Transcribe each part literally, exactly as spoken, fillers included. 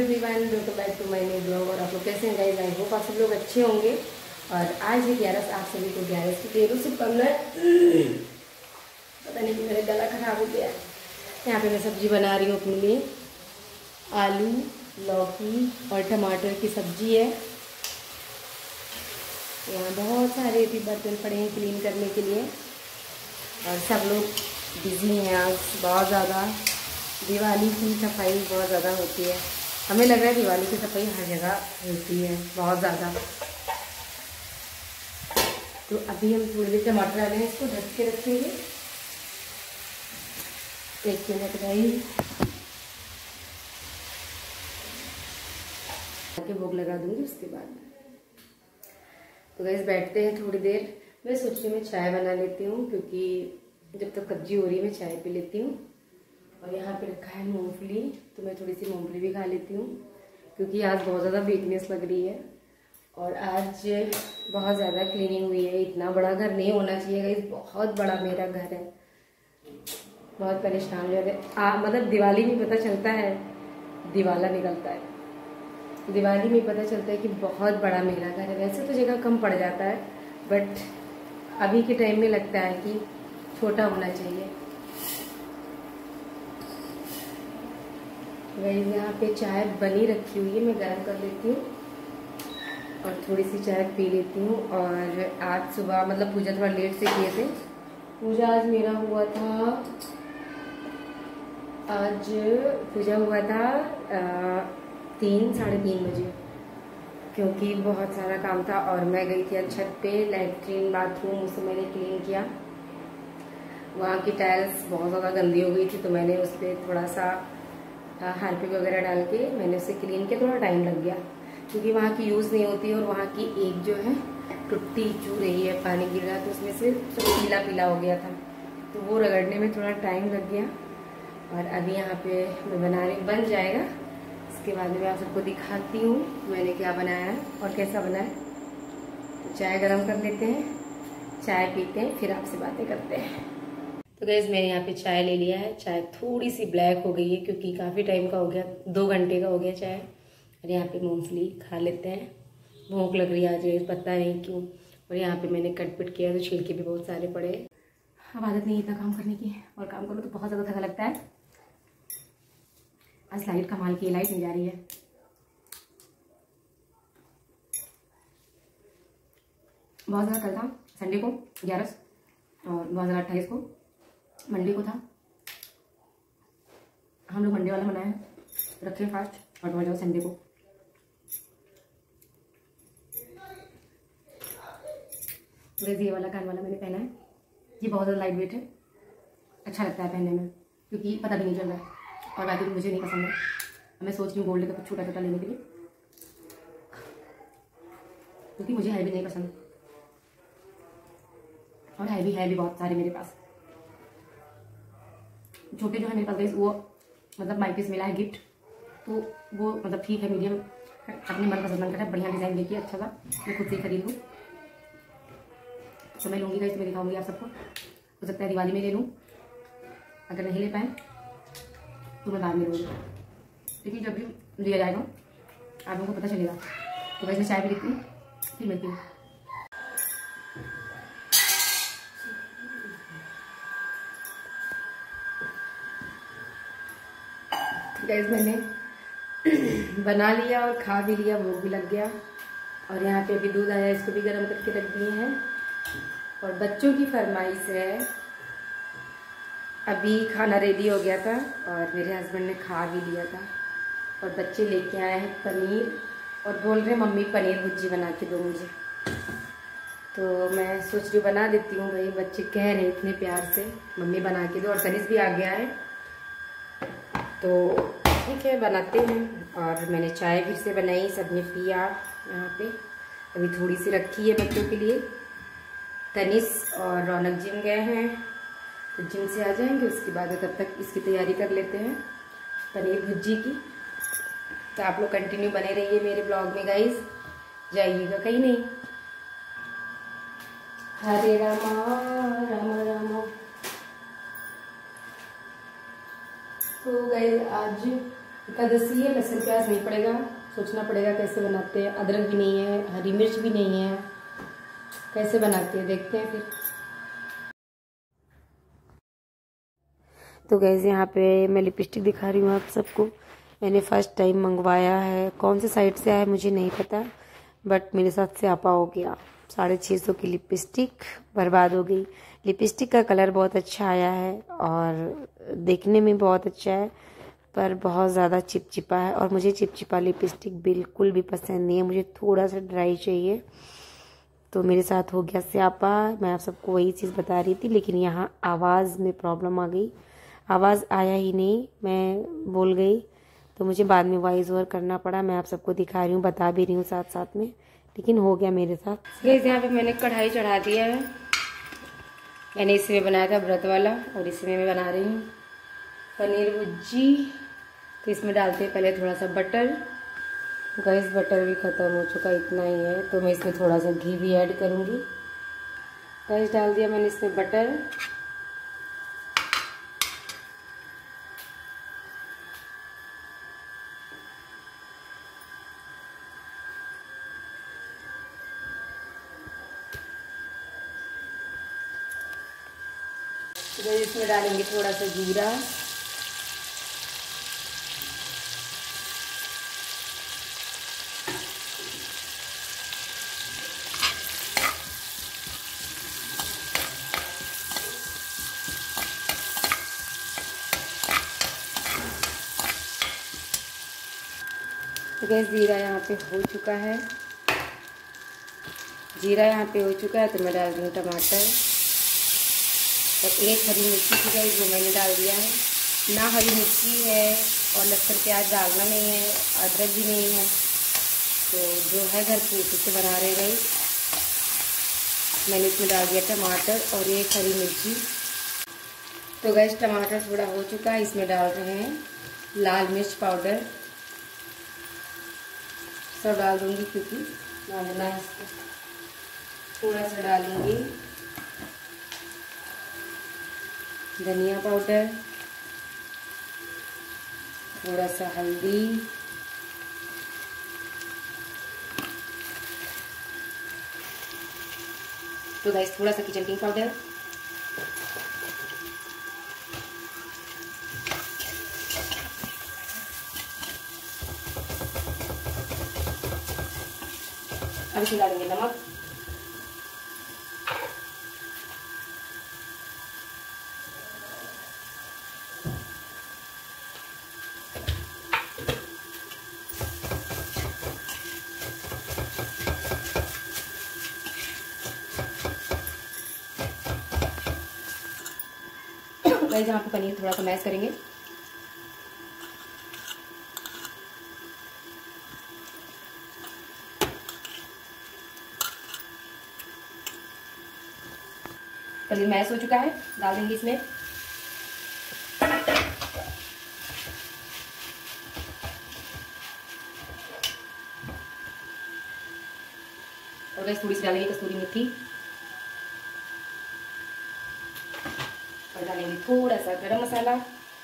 Everyone, welcome back to my new blog. और आप लोग कैसे हैं गाइस? आई होप आप सब लोग अच्छे होंगे। और आज है ग्यारह, आप सभी को ग्यारह की तेरह से पंद्रह, पता नहीं कि मेरा गला खराब हो गया है। यहाँ पे मैं सब्जी बना रही हूँ अपने लिए। आलू, लौकी और टमाटर की सब्जी है। यहाँ बहुत सारे भी बर्तन पड़े हैं क्लीन करने के लिए और सब लोग बिजी हैं आज बहुत ज़्यादा। दिवाली की सफाई बहुत ज़्यादा होती है। हमें लग रहा है दिवाली की सफाई हर जगह होती है बहुत ज़्यादा। तो अभी हम थोड़ी देर टमाटर डाले हैं, इसको ढक के रखेंगे एक मिनट भाई के भोग लगा दूंगी उसके बाद। तो गैस बैठते हैं थोड़ी देर। मैं सोच रही मैं चाय बना लेती हूँ क्योंकि जब तक सब्जी हो रही है मैं चाय पी लेती हूँ। और यहाँ पे रखा है मूंगफली, तो मैं थोड़ी सी मूंगफली भी खा लेती हूँ क्योंकि आज बहुत ज़्यादा वीकनेस लग रही है। और आज बहुत ज़्यादा क्लीनिंग हुई है। इतना बड़ा घर नहीं होना चाहिए गाइस, बहुत बड़ा मेरा घर है। बहुत परेशान हो जाते हैं। मतलब दिवाली में पता चलता है, दिवाला निकलता है। दिवाली में पता चलता है कि बहुत बड़ा मेरा घर है। वैसे तो जगह कम पड़ जाता है बट अभी के टाइम में लगता है कि छोटा होना चाहिए। गाइस यहाँ पे चाय बनी रखी हुई है, मैं गर्म कर लेती हूँ और थोड़ी सी चाय पी लेती हूँ। और आज सुबह मतलब पूजा थोड़ा लेट से किए थे। पूजा आज मेरा हुआ था आज पूजा हुआ था आ, तीन साढ़े तीन बजे क्योंकि बहुत सारा काम था। और मैं गई थी छत पे, लैट्रिन बाथरूम उसे मैंने क्लीन किया। वहाँ की टाइल्स बहुत ज़्यादा गंदी हो गई थी तो मैंने उस पर थोड़ा सा हार्पिक वगैरह डाल के मैंने उसे क्लीन किया। थोड़ा टाइम लग गया क्योंकि वहाँ की यूज़ नहीं होती और वहाँ की एक जो है टूटी चू रही है, पानी गिर रहा तो उसमें से सब पीला पीला हो गया था तो वो रगड़ने में थोड़ा टाइम लग गया। और अभी यहाँ पे मैं बना रही, बन जाएगा। इसके बाद में मैं आप सबको दिखाती हूँ मैंने क्या बनाया है और कैसा बना है। तो चाय गर्म कर लेते हैं, चाय पीते हैं, फिर आपसे बातें करते हैं। तो गैस मैंने यहाँ पे चाय ले लिया है। चाय थोड़ी सी ब्लैक हो गई है क्योंकि काफ़ी टाइम का हो गया, दो घंटे का हो गया चाय। और यहाँ पे मूंगफली खा लेते हैं। भूख लग रही है आज, पता नहीं क्यों। और यहाँ पे मैंने कट पिट किया तो छिलके भी बहुत सारे पड़े। अब आदत नहीं इतना काम करने की, और काम करो तो बहुत ज़्यादा थका लगता है। आज लाइट कमाल की, लाइट नहीं जा रही है। बहुत ज़्यादा कल था संडे को ग्यारह और बहुत ज़्यादा अट्ठाईस को मंडे को था। हम लोग मंडे वाला मनाए रखे फास्ट और बहुत ज़्यादा संडे को। ये वाला कान वाला मैंने पहना है, ये बहुत ज़्यादा लाइट वेट है, अच्छा लगता है पहनने में क्योंकि पता भी नहीं चल रहा है। और बाकी मुझे नहीं पसंद है। मैं सोच रही हूँ गोल्ड का कुछ छोटा छोटा लेने के लिए क्योंकि मुझे है भी नहीं पसंद और है भी है भी बहुत सारे मेरे पास। छोटे जो है मेरे पास गई वो मतलब माइके से मिला है गिफ्ट, तो वो मतलब ठीक है, मीडियम अपने मन पसंद का है। बढ़िया डिज़ाइन देखिए, अच्छा सा, मैं खुद से खरीद लूँ तो मैं लूँगी। गाइस मैं दिखाऊंगी आप सबको। हो सकता है दिवाली में ले लूँ, अगर नहीं ले पाए तो मैं बाद में लूँगी, लेकिन जब भी लिया जाएगा आप लोगों को पता चलेगा। तो गाइस मैं चाय भी लेती हूँ, फिर मिलती हूँ। गाइस मैंने बना लिया और खा भी लिया, भूख भी लग गया। और यहाँ पे अभी दूध आया, इसको भी गर्म करके रख दिए हैं। और बच्चों की फरमाइश है, अभी खाना रेडी हो गया था और मेरे हस्बैंड ने खा भी लिया था। और बच्चे लेके आए हैं पनीर और बोल रहे मम्मी पनीर भुर्जी बना के दो मुझे। तो मैं सोच रही बना देती हूँ भाई, बच्चे कह रहे इतने प्यार से मम्मी बना के दो। और तनिष भी आ गया है तो ठीक है बनाते हैं। और मैंने चाय फिर से बनाई, सबने पिया। यहाँ पे अभी थोड़ी सी रखी है बच्चों के लिए। तनिष और रौनक जिम गए हैं तो जिम से आ जाएंगे, उसके बाद तब तक इसकी तैयारी कर लेते हैं पनीर भुर्जी की। तो आप लोग कंटिन्यू बने रहिए मेरे ब्लॉग में गाइस, जाइएगा कहीं नहीं। हरे रामा राम राम। तो गाइस आज एकादशी है, लहसुन प्याज नहीं पड़ेगा, सोचना पड़ेगा कैसे बनाते हैं। अदरक भी नहीं है, हरी मिर्च भी नहीं है, कैसे बनाते हैं देखते हैं फिर। तो गैस यहाँ पे मैं लिपस्टिक दिखा रही हूँ आप सबको। मैंने फर्स्ट टाइम मंगवाया है, कौन से साइट से आया मुझे नहीं पता, बट मेरे साथ से आपा हो गया। साढ़े छः सौ की लिपस्टिक बर्बाद हो गई। लिपस्टिक का कलर बहुत अच्छा आया है और देखने में बहुत अच्छा है, पर बहुत ज़्यादा चिपचिपा है और मुझे चिपचिपा लिपस्टिक बिल्कुल भी पसंद नहीं है। मुझे थोड़ा सा ड्राई चाहिए। तो मेरे साथ हो गया स्यापा। मैं आप सबको वही चीज़ बता रही थी, लेकिन यहाँ आवाज़ में प्रॉब्लम आ गई, आवाज़ आया ही नहीं, मैं बोल गई। तो मुझे बाद में वॉइस ओवर करना पड़ा। मैं आप सबको दिखा रही हूँ, बता भी रही हूँ साथ साथ में, लेकिन हो गया मेरे साथ। गैस यहाँ पे मैंने कढ़ाई चढ़ा दिया है। मैंने इसमें बनाया था व्रत वाला और इसमें मैं बना रही हूँ पनीर भुर्जी। तो इसमें डालते हैं पहले थोड़ा सा बटर। गैस बटर भी ख़त्म हो चुका, इतना ही है, तो मैं इसमें थोड़ा सा घी भी ऐड करूँगी। गैस डाल दिया मैंने इसमें बटर। तो इसमें डालेंगे थोड़ा सा जीरा, गैस जीरा यहाँ पे हो चुका है। जीरा यहाँ पे हो चुका है तो मैं डाल दूँ टमाटर और एक हरी मिर्ची की गई वो मैंने डाल दिया है। ना हरी मिर्ची है और लहसुन प्याज डालना नहीं है, अदरक भी नहीं है, तो जो है घर पे उसे बना रहे गई। मैंने इसमें डाल दिया टमाटर और एक हरी मिर्ची। तो गैस टमाटर थोड़ा हो चुका है, इसमें डाल रहे हैं लाल मिर्च पाउडर। सब डाल दूंगी क्योंकि डालना है इसको। थोड़ा सा डालूंगी धनिया पाउडर, थोड़ा सा हल्दी, तो गाइस थोड़ा सा किचन किंग पाउडर, अब इसमें डालेंगे नमक, गाइस यहाँ पे पनीर थोड़ा सा मैश करेंगे। पनीर मैश हो चुका है, डाल देंगे इसमें और गाइस थोड़ी सी डालेंगे कसूरी मेथी और डालेंगे थोड़ा सा गरम मसाला।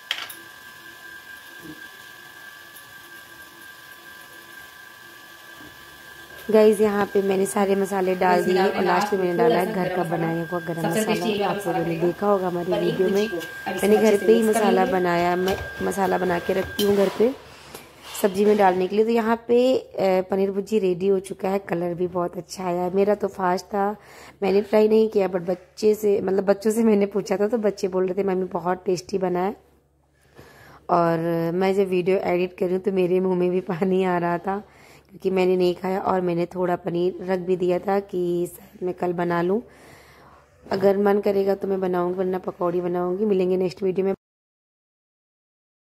गाइस यहाँ पे मैंने सारे मसाले डाल दिए और लास्ट में मैंने डाला है घर का बनाया हुआ गरम मसाला। आप लोगों ने देखा होगा हमारी वीडियो में, मैंने घर पे ही मसाला बनाया। मैं मसाला बना के रखती हूँ घर पे सब्जी में डालने के लिए। तो यहाँ पे पनीर भुर्जी रेडी हो चुका है। कलर भी बहुत अच्छा आया है। मेरा तो फास्ट था, मैंने ट्राई नहीं किया, बट बच्चे से मतलब बच्चों से मैंने पूछा था तो बच्चे बोल रहे थे मम्मी बहुत टेस्टी बना है। और मैं जब वीडियो एडिट कर रही हूँ तो मेरे मुँह में भी पानी आ रहा था क्योंकि मैंने नहीं खाया और मैंने थोड़ा पनीर रख भी दिया था कि मैं कल बना लूँ। अगर मन करेगा तो मैं बनाऊँगी, वरना पकौड़ी बनाऊँगी। मिलेंगे नेक्स्ट वीडियो में।